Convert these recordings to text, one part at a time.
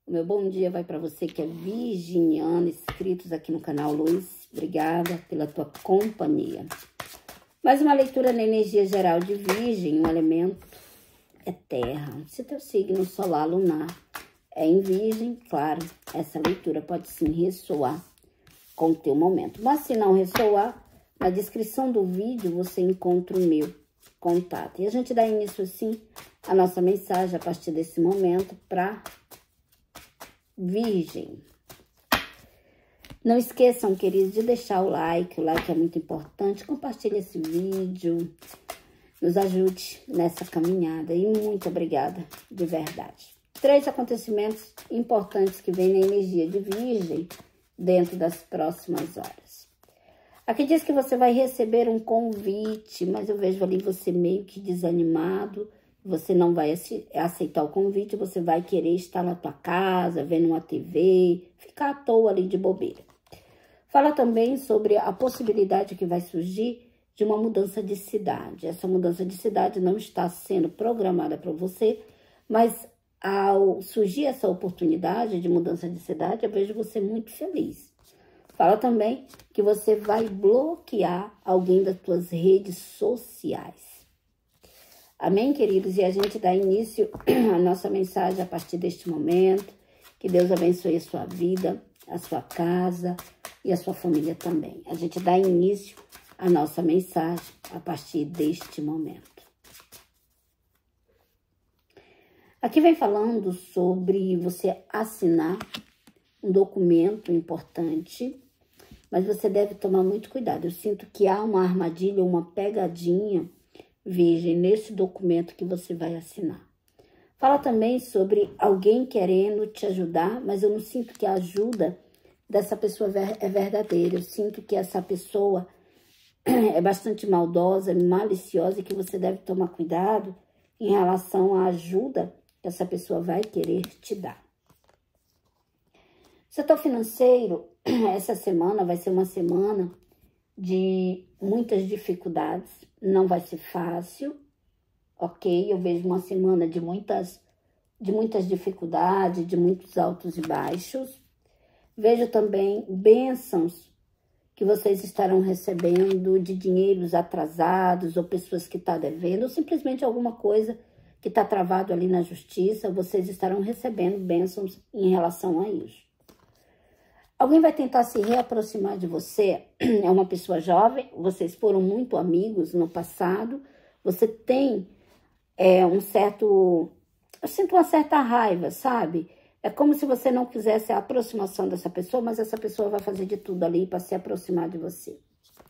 O meu bom dia vai para você que é virginiano, inscritos aqui no canal Luz. Obrigada pela tua companhia. Mais uma leitura na energia geral de Virgem, um elemento é terra. Se teu signo solar lunar é em Virgem, claro, essa leitura pode sim ressoar com o teu momento. Mas se não ressoar, na descrição do vídeo você encontra o meu contato. E a gente dá início assim a nossa mensagem a partir desse momento para Virgem. Não esqueçam, queridos, de deixar o like é muito importante. Compartilhe esse vídeo, nos ajude nessa caminhada e muito obrigada, de verdade. 3 acontecimentos importantes que vêm na energia de Virgem dentro das próximas horas. Aqui diz que você vai receber um convite, mas eu vejo ali você meio que desanimado. Você não vai aceitar o convite, você vai querer estar na tua casa, vendo uma TV, ficar à toa ali de bobeira. Fala também sobre a possibilidade que vai surgir de uma mudança de cidade. Essa mudança de cidade não está sendo programada para você, mas ao surgir essa oportunidade de mudança de cidade, eu vejo você muito feliz. Fala também que você vai bloquear alguém das suas redes sociais. Amém, queridos? E a gente dá início à nossa mensagem a partir deste momento. Que Deus abençoe a sua vida, a sua casa e a sua família também. A gente dá início à nossa mensagem a partir deste momento. Aqui vem falando sobre você assinar um documento importante, mas você deve tomar muito cuidado. Eu sinto que há uma armadilha, uma pegadinha, Virgem, nesse documento que você vai assinar. Fala também sobre alguém querendo te ajudar, mas eu não sinto que a ajuda dessa pessoa é verdadeira. Eu sinto que essa pessoa é bastante maldosa, maliciosa e que você deve tomar cuidado em relação à ajuda que essa pessoa vai querer te dar. Setor financeiro, essa semana vai ser uma semana de muitas dificuldades, não vai ser fácil, ok? Eu vejo uma semana de muitas dificuldades, de muitos altos e baixos. Vejo também bênçãos que vocês estarão recebendo de dinheiros atrasados ou pessoas que estão devendo, ou simplesmente alguma coisa que está travado ali na justiça, vocês estarão recebendo bênçãos em relação a isso. Alguém vai tentar se reaproximar de você, é uma pessoa jovem, vocês foram muito amigos no passado, você tem eu sinto uma certa raiva, sabe? É como se você não quisesse a aproximação dessa pessoa, mas essa pessoa vai fazer de tudo ali para se aproximar de você.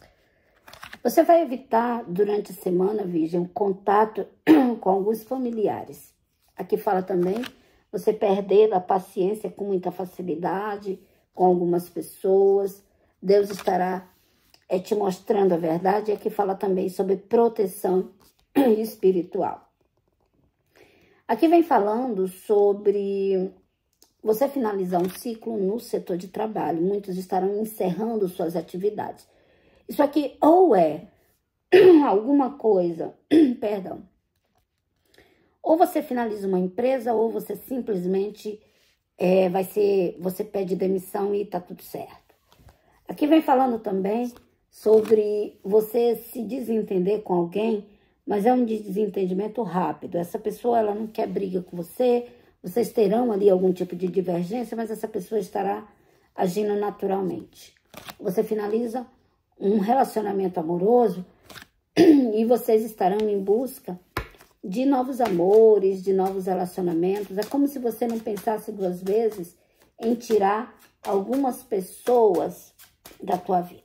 Você vai evitar durante a semana, Virgem, um contato com alguns familiares. Aqui fala também você perder a paciência com muita facilidade com algumas pessoas. Deus estará te mostrando a verdade. E aqui fala também sobre proteção espiritual. Aqui vem falando sobre você finalizar um ciclo no setor de trabalho. Muitos estarão encerrando suas atividades. Isso aqui ou é alguma coisa, perdão, ou você finaliza uma empresa ou você simplesmente você pede demissão e tá tudo certo. Aqui vem falando também sobre você se desentender com alguém, mas é um desentendimento rápido. Essa pessoa, ela não quer briga com você, vocês terão ali algum tipo de divergência, mas essa pessoa estará agindo naturalmente. Você finaliza um relacionamento amoroso e vocês estarão em busca de novos amores, de novos relacionamentos. É como se você não pensasse 2 vezes em tirar algumas pessoas da tua vida.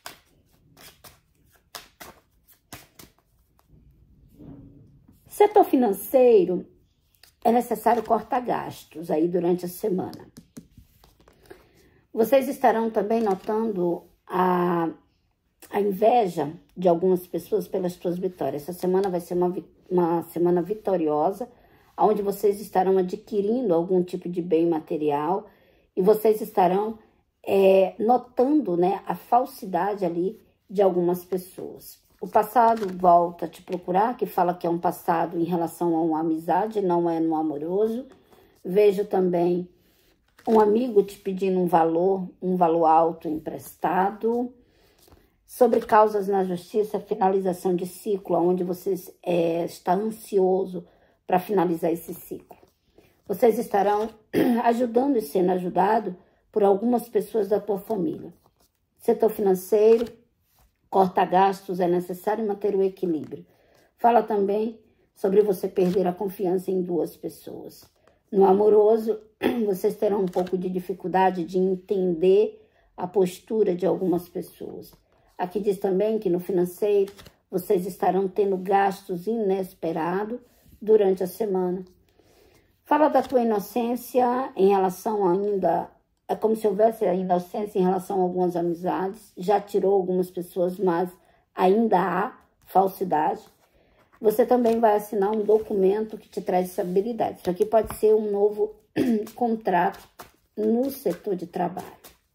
Setor financeiro, é necessário cortar gastos aí durante a semana. Vocês estarão também notando a inveja de algumas pessoas pelas suas vitórias. Essa semana vai ser uma semana vitoriosa, onde vocês estarão adquirindo algum tipo de bem material e vocês estarão notando, né, a falsidade ali de algumas pessoas. O passado volta a te procurar, que fala que é um passado em relação a uma amizade, não é no amoroso. Vejo também um amigo te pedindo um valor alto emprestado. Sobre causas na justiça, finalização de ciclo, onde você está ansioso para finalizar esse ciclo. Vocês estarão ajudando e sendo ajudado por algumas pessoas da tua família. Setor financeiro, corta gastos, é necessário manter o equilíbrio. Fala também sobre você perder a confiança em duas pessoas. No amoroso, vocês terão um pouco de dificuldade de entender a postura de algumas pessoas. Aqui diz também que no financeiro, vocês estarão tendo gastos inesperados durante a semana. Fala da tua inocência em relação ainda... É como se houvesse a inocência em relação a algumas amizades. Já tirou algumas pessoas, mas ainda há falsidade. Você também vai assinar um documento que te traz estabilidade. Isso aqui pode ser um novo contrato no setor de trabalho.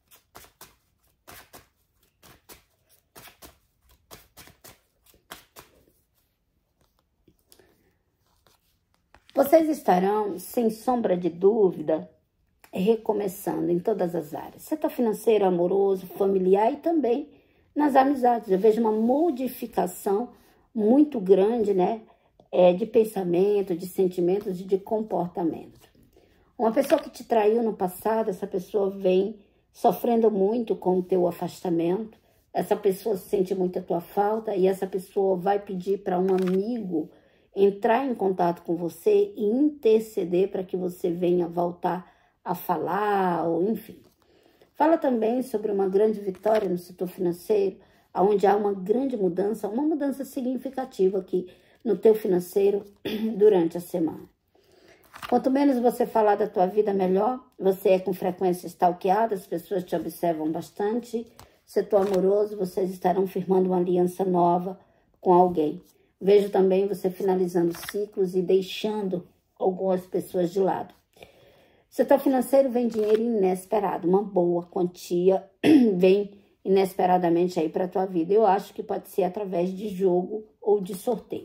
Vocês estarão, sem sombra de dúvida, recomeçando em todas as áreas. Setor financeiro, amoroso, familiar e também nas amizades. Eu vejo uma modificação muito grande, né? De pensamento, de sentimentos e de comportamento. Uma pessoa que te traiu no passado, essa pessoa vem sofrendo muito com o teu afastamento. Essa pessoa sente muito a tua falta e essa pessoa vai pedir para um amigo entrar em contato com você e interceder para que você venha voltar a falar, ou enfim. Fala também sobre uma grande vitória no setor financeiro, onde há uma grande mudança, uma mudança significativa aqui no teu financeiro durante a semana. Quanto menos você falar da tua vida, melhor. Você é com frequência stalkeado, as pessoas te observam bastante. Setor amoroso, vocês estarão firmando uma aliança nova com alguém. Vejo também você finalizando ciclos e deixando algumas pessoas de lado. Setor financeiro, vem dinheiro inesperado, uma boa quantia vem inesperadamente aí para a tua vida. Eu acho que pode ser através de jogo ou de sorteio.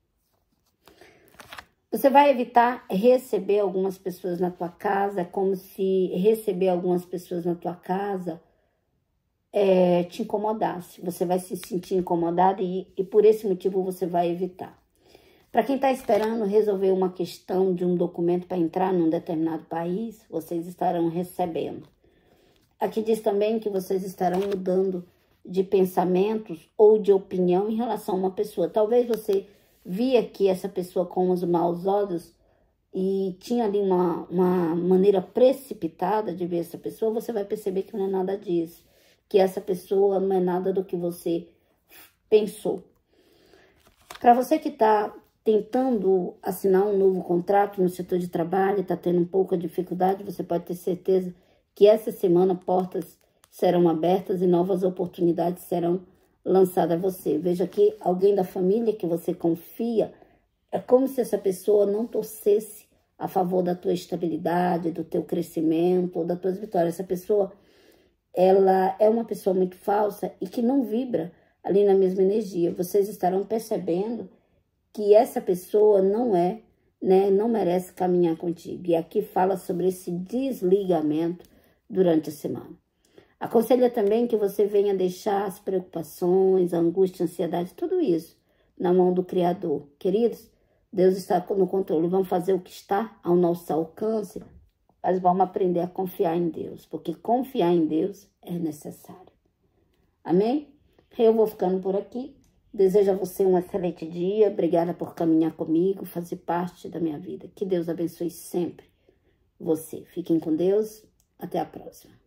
Você vai evitar receber algumas pessoas na tua casa, é como se receber algumas pessoas na tua casa te incomodasse. Você vai se sentir incomodado e por esse motivo você vai evitar. Para quem está esperando resolver uma questão de um documento para entrar num determinado país, vocês estarão recebendo. Aqui diz também que vocês estarão mudando de pensamentos ou de opinião em relação a uma pessoa. Talvez você via aqui essa pessoa com os maus olhos e tinha ali uma maneira precipitada de ver essa pessoa, você vai perceber que não é nada disso. Que essa pessoa não é nada do que você pensou. Para você que está tentando assinar um novo contrato no setor de trabalho, está tendo um pouco de dificuldade, você pode ter certeza que essa semana portas serão abertas e novas oportunidades serão lançadas a você. Veja aqui, alguém da família que você confia, é como se essa pessoa não torcesse a favor da tua estabilidade, do teu crescimento ou das tuas vitórias. Essa pessoa, ela é uma pessoa muito falsa e que não vibra ali na mesma energia. Vocês estarão percebendo que essa pessoa não merece caminhar contigo. E aqui fala sobre esse desligamento durante a semana. Aconselha também que você venha deixar as preocupações, a angústia, a ansiedade, tudo isso na mão do Criador. Queridos, Deus está no controle. Vamos fazer o que está ao nosso alcance, mas vamos aprender a confiar em Deus, porque confiar em Deus é necessário. Amém? Eu vou ficando por aqui. Desejo a você um excelente dia. Obrigada por caminhar comigo, fazer parte da minha vida. Que Deus abençoe sempre você. Fiquem com Deus. Até a próxima.